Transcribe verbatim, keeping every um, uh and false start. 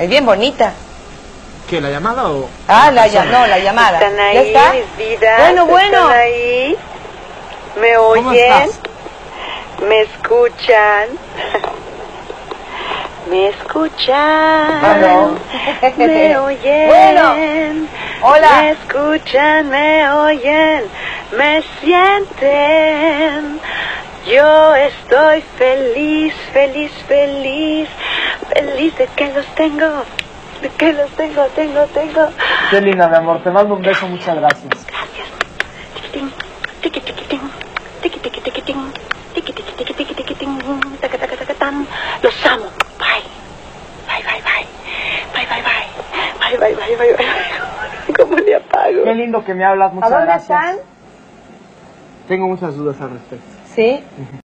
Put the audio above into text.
Es bien bonita. ¿Qué, la llamada o...? Ah, la llamada, no, la llamada. ¿Están ahí, ¿Ya está? mis vidas? Bueno, bueno. ¿Están ahí? ¿Me oyen? ¿Cómo estás? ¿Me escuchan? ¿Me escuchan? Ah, no. ¿Me oyen? Bueno. Hola. ¿Me escuchan? ¿Me oyen? ¿Me sienten? Yo estoy feliz, feliz, feliz, feliz de que los tengo, de que los tengo, tengo, tengo. Qué linda, mi amor. Te mando un beso, muchas gracias. Gracias. Tiquitín, tiqui, tiquitín, tiqui, tiqui, tiquitín, tiqui, tiqui, tiqui, tiqui, tiquitín, taca, taca, taca, tan. Los amo. Bye. Bye, bye, bye. Bye, bye, bye. Bye, bye, bye, bye, bye. ¿Cómo le apago? Qué lindo que me hablas, muchas ¿A dónde gracias. están? Tengo muchas dudas al respecto. Sí.